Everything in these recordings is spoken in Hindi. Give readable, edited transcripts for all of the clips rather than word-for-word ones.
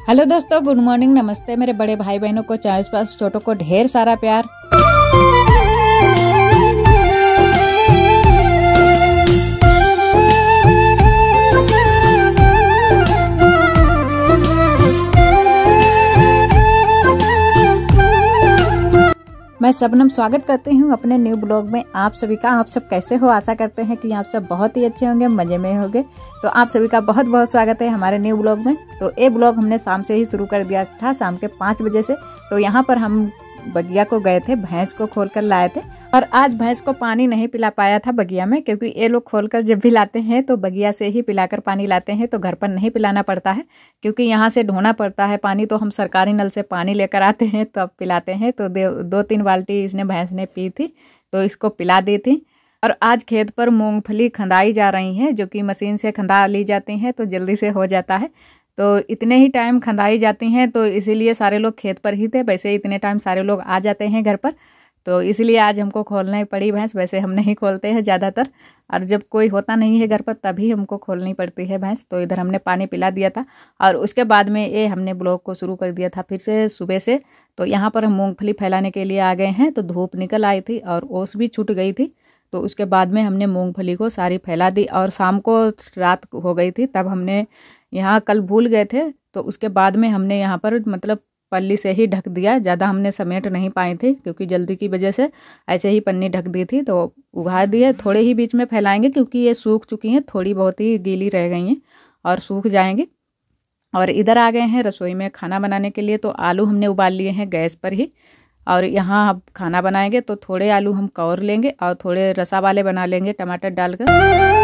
हेलो दोस्तों, गुड मॉर्निंग, नमस्ते मेरे बड़े भाई बहनों को, चाहे पास छोटों को ढेर सारा प्यार। मैं शबनम स्वागत करती हूँ अपने न्यू ब्लॉग में आप सभी का। आप सब कैसे हो? आशा करते हैं कि आप सब बहुत ही अच्छे होंगे, मजे में होंगे। तो आप सभी का बहुत बहुत स्वागत है हमारे न्यू ब्लॉग में। तो ये ब्लॉग हमने शाम से ही शुरू कर दिया था, शाम के 5 बजे से। तो यहाँ पर हम बगिया को गए थे, भैंस को खोल कर लाए थे। और आज भैंस को पानी नहीं पिला पाया था बगिया में, क्योंकि ये लोग खोलकर जब भी लाते हैं तो बगिया से ही पिलाकर पानी लाते हैं। तो घर पर नहीं पिलाना पड़ता है, क्योंकि यहाँ से ढोना पड़ता है पानी। तो हम सरकारी नल से पानी लेकर आते हैं तो अब पिलाते हैं। तो 2-3 बाल्टी इसने भैंस ने पी थी, तो इसको पिला दी थी। और आज खेत पर मूंगफली खंदाई जा रही हैं, जो कि मशीन से खंदा ली जाती हैं, तो जल्दी से हो जाता है। तो इतने ही टाइम खंदाई जाती हैं, तो इसीलिए सारे लोग खेत पर ही थे। वैसे इतने टाइम सारे लोग आ जाते हैं घर पर, तो इसलिए आज हमको खोलना ही पड़ी भैंस। वैसे हम नहीं खोलते हैं ज़्यादातर, और जब कोई होता नहीं है घर पर तभी हमको खोलनी पड़ती है भैंस। तो इधर हमने पानी पिला दिया था, और उसके बाद में ये हमने ब्लॉग को शुरू कर दिया था फिर से सुबह से। तो यहाँ पर हम मूँगफली फैलाने के लिए आ गए हैं। तो धूप निकल आई थी और ओस भी छूट गई थी। तो उसके बाद में हमने मूँगफली को सारी फैला दी। और शाम को रात हो गई थी तब हमने यहाँ, कल भूल गए थे, तो उसके बाद में हमने यहाँ पर मतलब पल्ली से ही ढक दिया। ज़्यादा हमने समेट नहीं पाए थे, क्योंकि जल्दी की वजह से ऐसे ही पन्नी ढक दी थी। तो उगा दिए, थोड़े ही बीच में फैलाएंगे, क्योंकि ये सूख चुकी हैं, थोड़ी बहुत ही गीली रह गई हैं और सूख जाएंगी। और इधर आ गए हैं रसोई में खाना बनाने के लिए। तो आलू हमने उबाल लिए हैं गैस पर ही, और यहाँ अब खाना बनाएंगे। तो थोड़े आलू हम कौर लेंगे और थोड़े रसा वाले बना लेंगे टमाटर डालकर।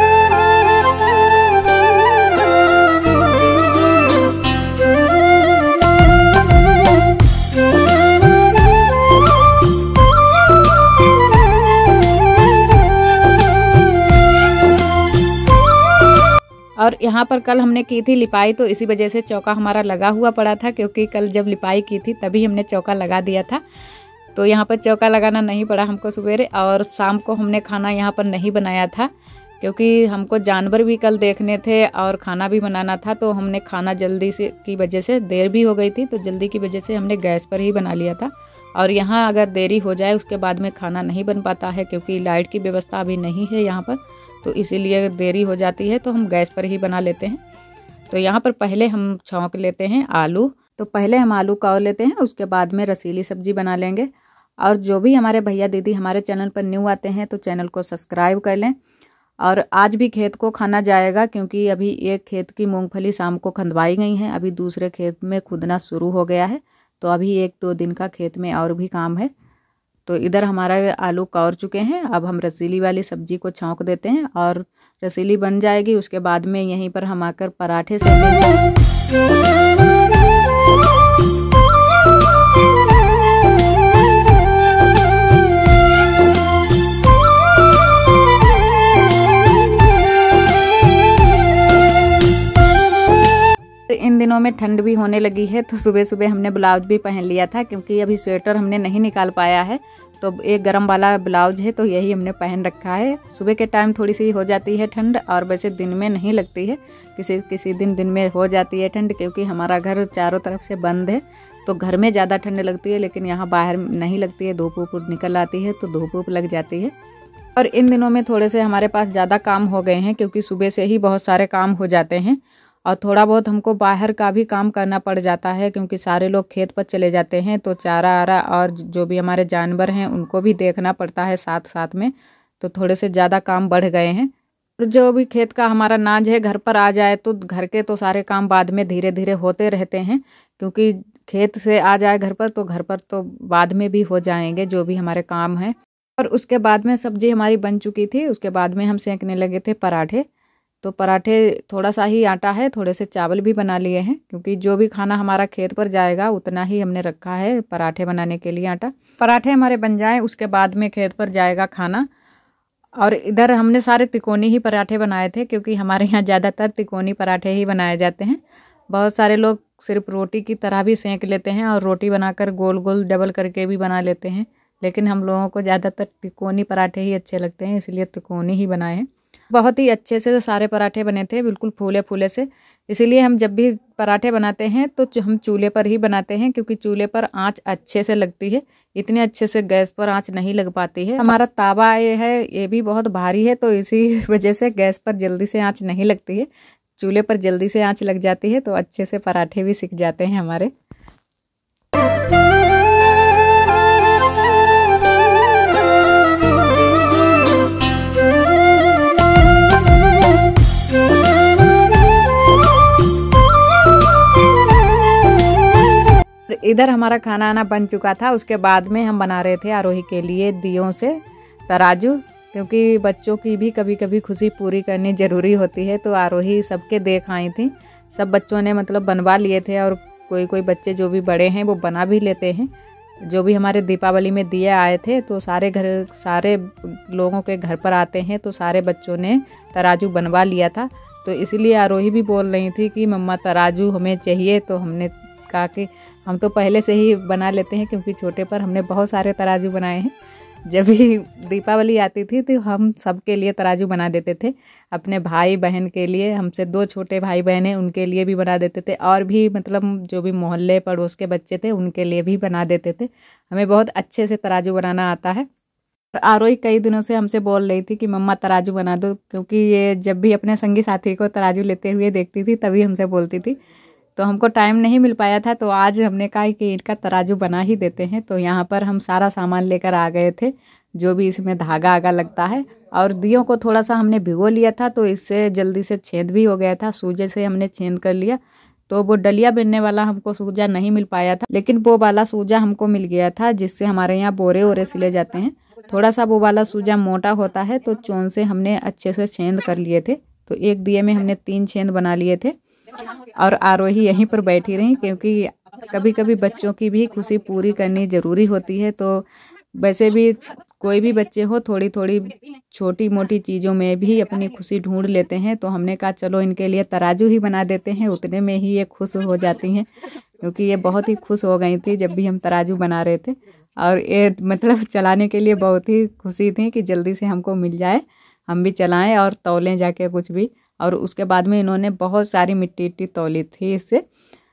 और यहाँ पर कल हमने की थी लिपाई, तो इसी वजह से चौका हमारा लगा हुआ पड़ा था, क्योंकि कल जब लिपाई की थी तभी हमने चौका लगा दिया था। तो यहाँ पर चौका लगाना नहीं पड़ा हमको सवेरे। और शाम को हमने खाना यहाँ पर नहीं बनाया था, क्योंकि हमको जानवर भी कल देखने थे और खाना भी बनाना था। तो हमने खाना जल्दी से की वजह से, देर भी हो गई थी, तो जल्दी की वजह से हमने गैस पर ही बना लिया था। और यहाँ अगर देरी हो जाए उसके बाद में खाना नहीं बन पाता है, क्योंकि लाइट की व्यवस्था अभी नहीं है यहाँ पर, तो इसीलिए देरी हो जाती है। तो हम गैस पर ही बना लेते हैं। तो यहाँ पर पहले हम छौंक लेते हैं आलू। तो पहले हम आलू कौर लेते हैं, उसके बाद में रसीली सब्जी बना लेंगे। और जो भी हमारे भैया दीदी हमारे चैनल पर न्यू आते हैं तो चैनल को सब्सक्राइब कर लें। और आज भी खेत को खाना जाएगा, क्योंकि अभी एक खेत की मूंगफली शाम को खंदवाई गई हैं, अभी दूसरे खेत में खुदना शुरू हो गया है। तो अभी 1-2 दिन का खेत में और भी काम है। तो इधर हमारा आलू कौर चुके हैं। अब हम रसीली वाली सब्जी को छौंक देते हैं, और रसीली बन जाएगी उसके बाद में यहीं पर हम आकर पराठे सेकेंगे। इन दिनों में ठंड भी होने लगी है, तो सुबह सुबह हमने ब्लाउज भी पहन लिया था, क्योंकि अभी स्वेटर हमने नहीं निकाल पाया है। तो एक गरम वाला ब्लाउज है, तो यही हमने पहन रखा है। सुबह के टाइम थोड़ी सी हो जाती है ठंड, और वैसे दिन में नहीं लगती है। किसी दिन में हो जाती है ठंड, क्योंकि हमारा घर चारों तरफ से बंद है। तो घर में ज़्यादा ठंड लगती है, लेकिन यहाँ बाहर नहीं लगती है। धूप ऊप निकल आती है तो धूप ऊप लग जाती है। और इन दिनों में थोड़े से हमारे पास ज़्यादा काम हो गए हैं, क्योंकि सुबह से ही बहुत सारे काम हो जाते हैं। और थोड़ा बहुत हमको बाहर का भी काम करना पड़ जाता है, क्योंकि सारे लोग खेत पर चले जाते हैं। तो चारा आरा और जो भी हमारे जानवर हैं उनको भी देखना पड़ता है साथ साथ में। तो थोड़े से ज़्यादा काम बढ़ गए हैं। और जो भी खेत का हमारा नाज है घर पर आ जाए तो घर के तो सारे काम बाद में धीरे धीरे होते रहते हैं, क्योंकि खेत से आ जाए घर पर तो बाद में भी हो जाएंगे जो भी हमारे काम हैं। और उसके बाद में सब्जी हमारी बन चुकी थी। उसके बाद में हम सेंकने लगे थे पराठे। तो पराठे थोड़ा सा ही आटा है, थोड़े से चावल भी बना लिए हैं, क्योंकि जो भी खाना हमारा खेत पर जाएगा उतना ही हमने रखा है पराठे बनाने के लिए आटा। पराठे हमारे बन जाएं उसके बाद में खेत पर जाएगा खाना। और इधर हमने सारे तिकोनी ही पराठे बनाए थे, क्योंकि हमारे यहाँ ज़्यादातर तिकोनी पराठे ही बनाए जाते हैं। बहुत सारे लोग सिर्फ रोटी की तरह भी सेंक लेते हैं, और रोटी बनाकर गोल गोल डबल करके भी बना लेते हैं, लेकिन हम लोगों को ज़्यादातर तिकोनी पराठे ही अच्छे लगते हैं, इसलिए तिकोनी ही बनाए हैं। बहुत ही अच्छे से सारे पराठे बने थे, बिल्कुल फूले फूले से। इसीलिए हम जब भी पराठे बनाते हैं तो हम चूल्हे पर ही बनाते हैं, क्योंकि चूल्हे पर आंच अच्छे से लगती है, इतने अच्छे से गैस पर आंच नहीं लग पाती है। हमारा तावा ये भी बहुत भारी है, तो इसी वजह से गैस पर जल्दी से आंच नहीं लगती है। चूल्हे पर जल्दी से आंच लग जाती है तो अच्छे से पराठे भी सिक जाते हैं हमारे। इधर हमारा खाना आना बन चुका था। उसके बाद में हम बना रहे थे आरोही के लिए दियों से तराजू, क्योंकि बच्चों की भी कभी कभी खुशी पूरी करनी ज़रूरी होती है। तो आरोही सबके देख आई थी, सब बच्चों ने मतलब बनवा लिए थे, और कोई कोई बच्चे जो भी बड़े हैं वो बना भी लेते हैं। जो भी हमारे दीपावली में दिए आए थे तो सारे लोगों के घर पर आते हैं, तो सारे बच्चों ने तराजू बनवा लिया था। तो इसीलिए आरोही भी बोल रही थी कि मम्मा तराजू हमें चाहिए। तो हमने कहा कि हम तो पहले से ही बना लेते हैं, क्योंकि छोटे पर हमने बहुत सारे तराजू बनाए हैं। जब भी दीपावली आती थी तो हम सबके लिए तराजू बना देते थे, अपने भाई बहन के लिए, हमसे 2 छोटे भाई बहन हैं उनके लिए भी बना देते थे, और भी मतलब जो भी मोहल्ले पड़ोस के बच्चे थे उनके लिए भी बना देते थे। हमें बहुत अच्छे से तराजू बनाना आता है। और आरोही कई दिनों से हमसे बोल रही थी कि मम्मा तराजू बना दो, क्योंकि ये जब भी अपने संगी साथी को तराजू लेते हुए देखती थी तभी हमसे बोलती थी। तो हमको टाइम नहीं मिल पाया था, तो आज हमने कहा कि इनका तराजू बना ही देते हैं। तो यहाँ पर हम सारा सामान लेकर आ गए थे, जो भी इसमें धागा आगा लगता है। और दियों को थोड़ा सा हमने भिगो लिया था, तो इससे जल्दी से छेद भी हो गया था। सूजे से हमने छेद कर लिया, तो वो डलिया बिनने वाला हमको सूजा नहीं मिल पाया था, लेकिन वो वाला सूजा हमको मिल गया था, जिससे हमारे यहाँ बोरे ओरे सिले जाते हैं। थोड़ा सा वो वाला सूजा मोटा होता है, तो चोन से हमने अच्छे से छेद कर लिए थे। तो एक दिए में हमने 3 छेद बना लिए थे। और आरोही यहीं पर बैठी रही, क्योंकि कभी कभी बच्चों की भी खुशी पूरी करनी ज़रूरी होती है। तो वैसे भी कोई भी बच्चे हो, थोड़ी थोड़ी छोटी मोटी चीज़ों में भी अपनी खुशी ढूंढ लेते हैं। तो हमने कहा चलो इनके लिए तराजू ही बना देते हैं, उतने में ही ये खुश हो जाती हैं, क्योंकि ये बहुत ही खुश हो गई थी जब भी हम तराजू बना रहे थे। और ये मतलब चलाने के लिए बहुत ही खुशी थी कि जल्दी से हमको मिल जाए, हम भी चलाएं और तौलें जाके कुछ भी। और उसके बाद में इन्होंने बहुत सारी मिट्टी तौली थी इससे।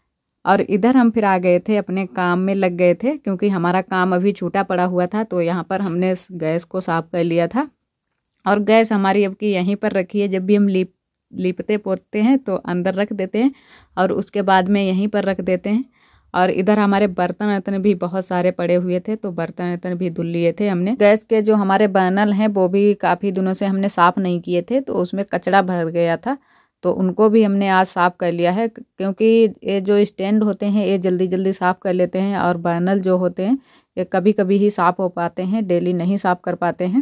और इधर हम फिर आ गए थे, अपने काम में लग गए थे, क्योंकि हमारा काम अभी छूटा पड़ा हुआ था। तो यहाँ पर हमने गैस को साफ़ कर लिया था, और गैस हमारी अब की यहीं पर रखी है। जब भी हम लीपते पोतते हैं तो अंदर रख देते हैं, और उसके बाद में यहीं पर रख देते हैं। और इधर हमारे बर्तन वर्तन भी बहुत सारे पड़े हुए थे, तो बर्तन वर्तन भी धुल लिए थे हमने। गैस के जो हमारे बर्नल हैं वो भी काफ़ी दिनों से हमने साफ़ नहीं किए थे, तो उसमें कचरा भर गया था, तो उनको भी हमने आज साफ़ कर लिया है। क्योंकि ये जो स्टैंड होते हैं ये जल्दी जल्दी साफ़ कर लेते हैं, और बर्नल जो होते हैं ये कभी कभी ही साफ़ हो पाते हैं, डेली नहीं साफ़ कर पाते हैं।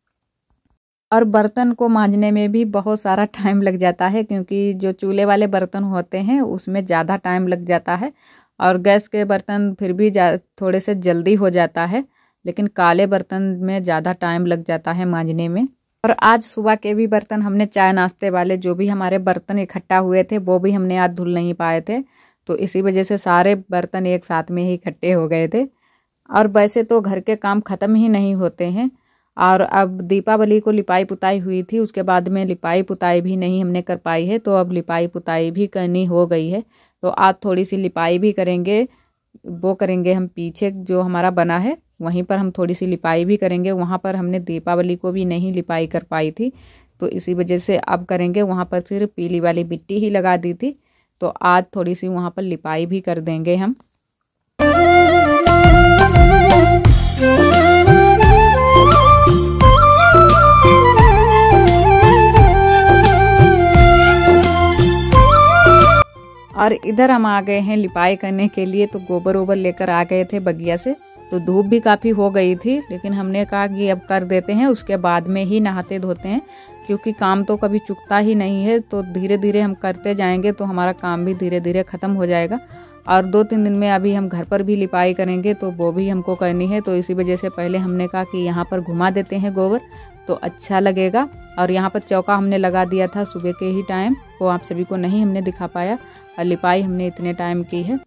और बर्तन को मांजने में भी बहुत सारा टाइम लग जाता है, क्योंकि जो चूल्हे वाले बर्तन होते हैं उसमें ज़्यादा टाइम लग जाता है, और गैस के बर्तन फिर भी थोड़े से जल्दी हो जाता है, लेकिन काले बर्तन में ज़्यादा टाइम लग जाता है मांजने में। और आज सुबह के भी बर्तन हमने चाय नाश्ते वाले जो भी हमारे बर्तन इकट्ठा हुए थे वो भी हमने आज धुल नहीं पाए थे, तो इसी वजह से सारे बर्तन एक साथ में ही इकट्ठे हो गए थे। और वैसे तो घर के काम ख़त्म ही नहीं होते हैं, और अब दीपावली को लिपाई पुताई हुई थी, उसके बाद में लिपाई पुताई भी नहीं हमने कर पाई है, तो अब लिपाई पुताई भी करनी हो गई है। तो आज थोड़ी सी लिपाई भी करेंगे, वो करेंगे हम पीछे जो हमारा बना है वहीं पर हम थोड़ी सी लिपाई भी करेंगे। वहाँ पर हमने दीपावली को भी नहीं लिपाई कर पाई थी, तो इसी वजह से अब करेंगे। वहाँ पर सिर्फ पीली वाली मिट्टी ही लगा दी थी, तो आज थोड़ी सी वहाँ पर लिपाई भी कर देंगे हम। और इधर हम आ गए हैं लिपाई करने के लिए, तो गोबर वोबर लेकर आ गए थे बगिया से। तो धूप भी काफ़ी हो गई थी, लेकिन हमने कहा कि अब कर देते हैं, उसके बाद में ही नहाते धोते हैं, क्योंकि काम तो कभी चुकता ही नहीं है। तो धीरे धीरे हम करते जाएंगे तो हमारा काम भी धीरे धीरे ख़त्म हो जाएगा। और 2-3 दिन में अभी हम घर पर भी लिपाई करेंगे, तो वो भी हमको करनी है। तो इसी वजह से पहले हमने कहा कि यहाँ पर घुमा देते हैं गोबर, तो अच्छा लगेगा। और यहाँ पर चौका हमने लगा दिया था सुबह के ही टाइम, वो आप सभी को नहीं हमने दिखा पाया, और लिपाई हमने इतने टाइम की है।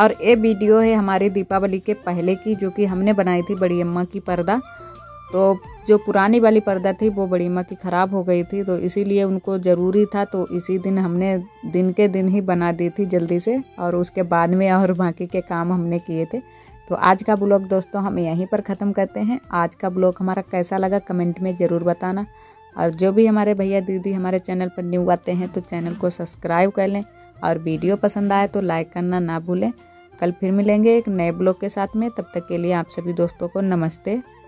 और ये वीडियो है हमारी दीपावली के पहले की, जो कि हमने बनाई थी बड़ी अम्मा की पर्दा। तो जो पुरानी वाली पर्दा थी वो बड़ी अम्मा की ख़राब हो गई थी, तो इसीलिए उनको ज़रूरी था, तो इसी दिन हमने दिन के दिन ही बना दी थी जल्दी से, और उसके बाद में और बाकी के काम हमने किए थे। तो आज का ब्लॉग दोस्तों हम यहीं पर ख़त्म करते हैं। आज का ब्लॉग हमारा कैसा लगा कमेंट में ज़रूर बताना, और जो भी हमारे भैया दीदी हमारे चैनल पर न्यू आते हैं तो चैनल को सब्सक्राइब कर लें, और वीडियो पसंद आए तो लाइक करना ना भूलें। कल फिर मिलेंगे एक नए ब्लॉग के साथ में, तब तक के लिए आप सभी दोस्तों को नमस्ते।